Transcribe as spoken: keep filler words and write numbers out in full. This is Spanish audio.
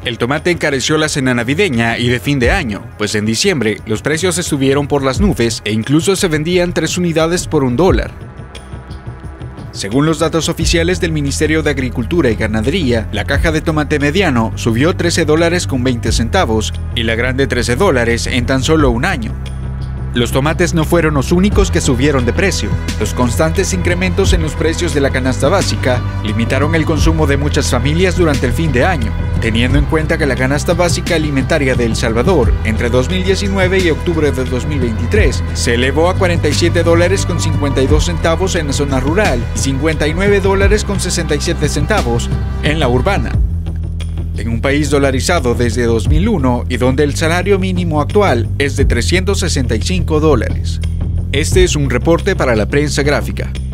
El tomate encareció la cena navideña y de fin de año, pues en diciembre los precios estuvieron por las nubes e incluso se vendían tres unidades por un dólar. Según los datos oficiales del Ministerio de Agricultura y Ganadería, la caja de tomate mediano subió trece dólares con veinte centavos y la grande trece dólares en tan solo un año. Los tomates no fueron los únicos que subieron de precio. Los constantes incrementos en los precios de la canasta básica limitaron el consumo de muchas familias durante el fin de año, teniendo en cuenta que la canasta básica alimentaria de El Salvador entre dos mil diecinueve y octubre de dos mil veintitrés se elevó a cuarenta y siete dólares con cincuenta y dos centavos en la zona rural y cincuenta y nueve dólares con sesenta y siete centavos en la urbana. En un país dolarizado desde dos mil uno y donde el salario mínimo actual es de trescientos sesenta y cinco dólares. Este es un reporte para la prensa gráfica.